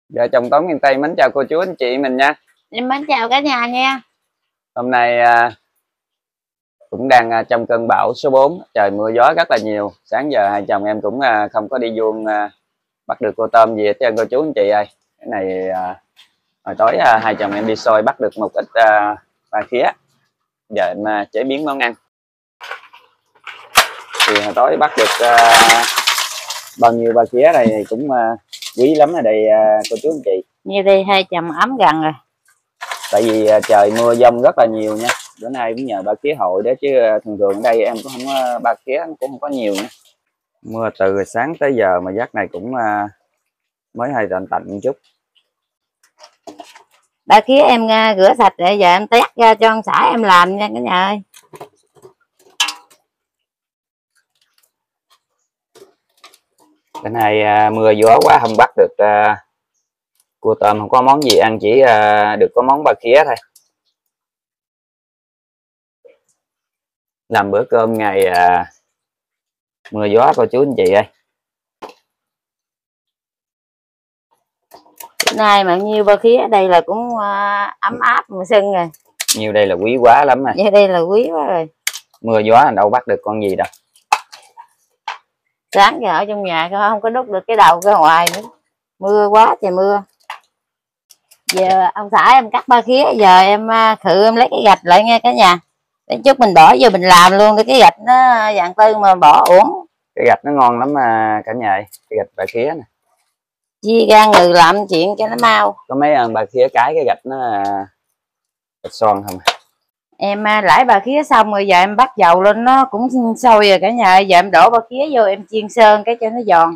Vợ chồng Tóm miền Tây mến chào cô chú anh chị mình nha. Em mến chào cả nhà nha. Hôm nay cũng đang trong cơn bão số 4, trời mưa gió rất là nhiều. Sáng giờ hai chồng em cũng không có đi vuông bắt được cô tôm gì hết trơn cô chú anh chị ơi. Cái này hồi tối hai chồng em đi xôi bắt được một ít ba khía. Giờ em chế biến món ăn. Thì hồi tối bắt được bao nhiêu ba khía này thì cũng quý lắm ở đây cô chú anh chị. Như đây hai chồng ấm gần rồi. Tại vì trời mưa dông rất là nhiều nha. Bữa nay cũng nhờ ba khía hội đó chứ thường thường ở đây em cũng không có ba khía cũng không có nhiều nữa. Mưa từ sáng tới giờ mà giấc này cũng mới hơi tạnh tạnh một chút. Ba khía em rửa sạch rồi giờ em tét ra cho ông xã em làm nha cả nhà ơi. Cái này mưa gió quá không bắt được cua tôm, không có món gì ăn, chỉ được có món ba khía thôi. Làm bữa cơm ngày mưa gió cô chú anh chị ơi. Bữa nay mà nhiêu ba khía ở đây là cũng ấm áp mùa xuân rồi. Nhiều đây là quý quá lắm rồi. Như đây là quý quá rồi. Mưa gió đâu bắt được con gì đâu. Sáng giờ ở trong nhà không có đút được cái đầu ra ngoài nữa. Mưa quá trời mưa. Giờ ông xã em cắt ba khía, giờ em thử em lấy cái gạch lại nghe cả nhà. Để chút mình bỏ vô mình làm luôn, cái gạch nó dạng tư mà bỏ uổng. Cái gạch nó ngon lắm cả nhà ơi. Cái gạch ba khía nè. Chi ra người làm chuyện cho nó mau. Có mấy ăn ba khía cái gạch nó gạch son không. Em lãi ba khía xong rồi giờ em bắt dầu lên nó cũng sôi rồi cả nhà. Giờ em đổ ba khía vô em chiên sơn cái cho nó giòn.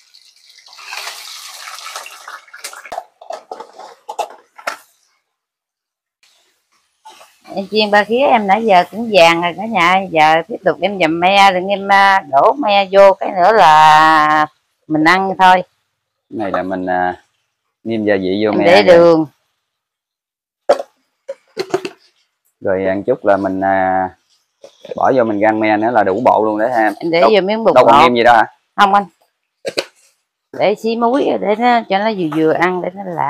Em chiên ba khía em nãy giờ cũng vàng rồi cả nhà. Giờ tiếp tục em dầm me rồi em đổ me vô, cái nữa là mình ăn thôi. Cái này là mình nêm gia vị vô em me để đường rồi ăn chút là mình bỏ vô mình rang me nữa là đủ bộ luôn đấy ha. em để vô miếng bột đâu còn ngọt. nêm gì đâu hả? Không anh, để xí muối để nó cho nó vừa vừa ăn để nó lạc.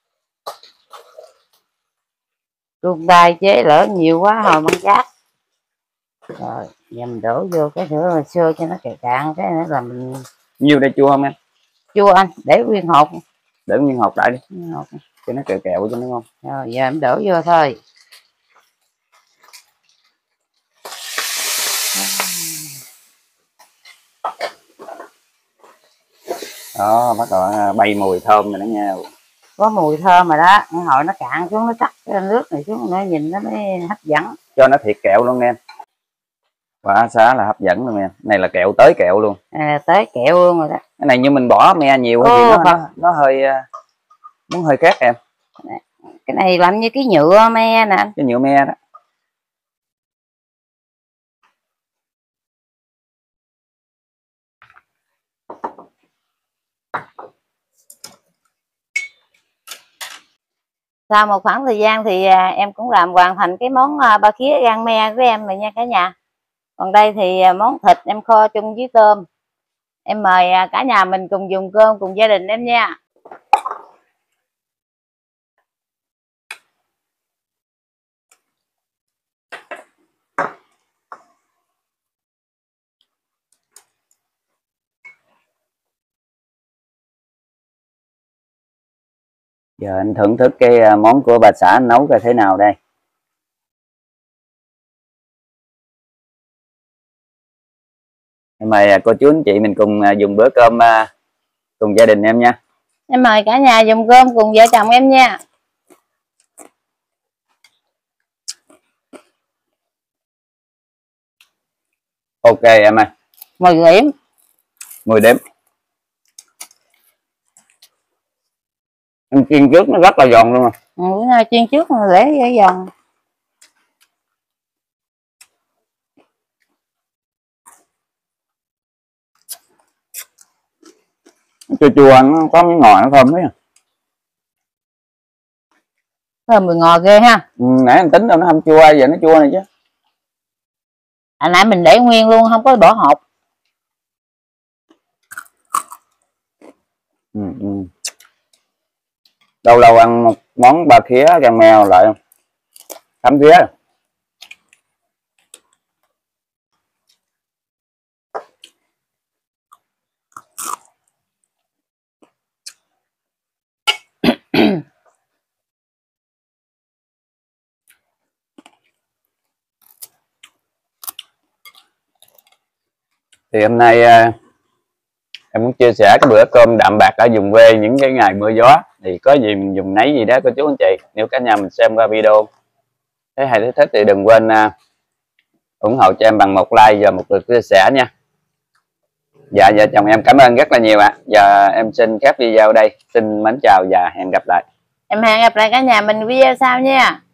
Rung tay chế lỡ nhiều quá hồi măng chát. Rồi giờ mình đổ vô cái nữa là sơ cho nó cạn, cái nữa là mình Nhiều đây chua không em? chua anh, để nguyên hột. Để nguyên hột lại đi Nguyên hột. cho nó kẹo kẹo cho nó ngon. Rồi giờ em đổ vô thôi. Đó bắt đầu bay mùi thơm rồi đó nha. Có mùi thơm rồi đó, hồi nó cạn xuống nó tắt cái nước này xuống, nó nhìn nó mới hấp dẫn. Cho nó thiệt kẹo luôn em. Quả xá là hấp dẫn luôn em. Này là kẹo tới kẹo luôn. Tới kẹo luôn rồi đó. Cái này như mình bỏ me nhiều thì nó hơi muốn hơi khác em. Cái này làm như cái nhựa me nè. Cái nhựa me đó. Sau một khoảng thời gian thì em cũng làm hoàn thành cái món ba khía rang me của em rồi nha cả nhà. Còn đây thì món thịt em kho chung với tôm. Em mời cả nhà mình cùng dùng cơm cùng gia đình em nha. Giờ anh thưởng thức cái món của bà xã anh nấu coi thế nào đây. Em mời cô chú anh chị mình cùng dùng bữa cơm cùng gia đình em nha. Em mời cả nhà dùng cơm cùng vợ chồng em nha. Ok em ơi. 10 điểm. 10 điểm. Anh chiên trước nó rất là giòn luôn. Bữa nay chiên trước để dễ giòn. Chua chua nó có miếng ngọt nó thơm đấy. Thơm mùi ngò ghê ha. Nãy anh tính đâu nó không chua, giờ nó chua này chứ. Nãy mình để nguyên luôn không có bỏ hột. lâu lâu ăn một món ba khía gan meo lại thấm thía. Thì hôm nay em muốn chia sẻ cái bữa cơm đạm bạc ở vùng quê những cái ngày mưa gió, thì có gì mình dùng nấy gì đó cô chú anh chị. Nếu cả nhà mình xem qua video thấy hay thấy thích thì đừng quên ủng hộ cho em bằng một like và một lượt chia sẻ nha. Dạ vợ chồng em cảm ơn rất là nhiều ạ. Giờ em xin khép video đây, xin mến chào và hẹn gặp lại. Em hẹn gặp lại cả nhà mình video sau nha.